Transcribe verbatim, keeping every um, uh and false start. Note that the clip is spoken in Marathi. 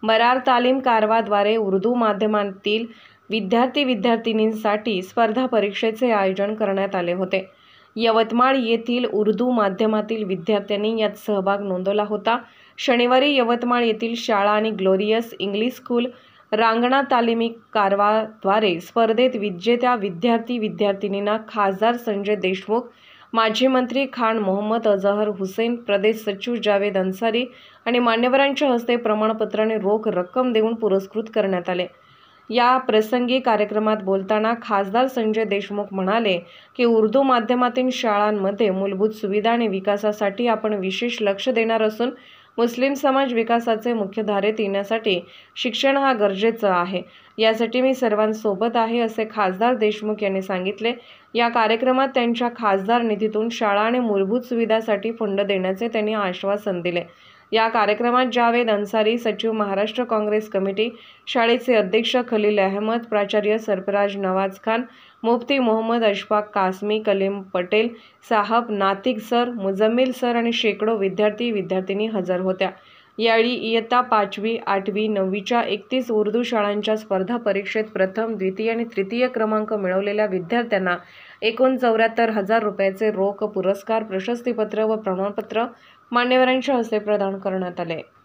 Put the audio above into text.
बरार तालीम कारवाद्वारे उर्दू माध्यमातील विद्यार्थी विद्यार्थिनींसाठी स्पर्धा परीक्षेचे आयोजन करण्यात आले होते। यवतमाळ येथील उर्दू माध्यमातील विद्यार्थ्यांनी यात सहभाग नोंदवला होता। शनिवारी यवतमाळ येथील शाळा आणि ग्लोरियस इंग्लिश स्कूल रांगणा तालीमी कारवाद्वारे स्पर्धेत विजेत्या विद्यार्थी विद्यार्थिनींना खासदार संजय देशमुख, माजी मंत्री खान मोहम्मद अजहर हुसेन, प्रदेश सचिव जावेद अन्सारी आणि मान्यवरांच्या हस्ते प्रमाणपत्र आणि रोख रक्कम देऊन पुरस्कृत करण्यात आले। या प्रसंगी कार्यक्रमात बोलताना खासदार संजय देशमुख म्हणाले की उर्दू माध्यमातील शाळांमध्ये मूलभूत सुविधा आणि विकासासाठी आपण विशेष लक्ष देणार असून मुस्लिम समाज विकासाचे मुख्यधारेत येण्यासाठी शिक्षण हा गरजेचा आहे। यासाठी मी सर्वांसोबत आहे असे खासदार देशमुख यांनी सांगितले। या कार्यक्रमात त्यांच्या खासदार निधीतून शाळा आणि मूलभूत सुविधासाठी फंड देण्याचे त्यांनी आश्वासन दिले। या कार्यक्रमात जावेद अन्सारी, सचिव महाराष्ट्र काँग्रेस कमिटी, शाळेचे अध्यक्ष खलील अहमद, प्राचार्य सरफराज नवाज खान, मुफ्ती मोहम्मद अशफाक कासमी, कलीम पटेल साहब, नातिक सर, मुजम्मिल सर आणि शेकडो विद्यार्थी विद्यार्थिनी हजर होत्या। यावेळी इयत्ता पाचवी, आठवी, नववीच्या एकतीस उर्दू शाळांच्या स्पर्धा परीक्षेत प्रथम, द्वितीय आणि तृतीय क्रमांक मिळवलेल्या विद्यार्थ्यांना एकूण चौऱ्याहत्तर हजार रुपयाचे रोख पुरस्कार, प्रशस्तीपत्र व प्रमाणपत्र मान्यवरांच्या हस्ते प्रदान करण्यात आले।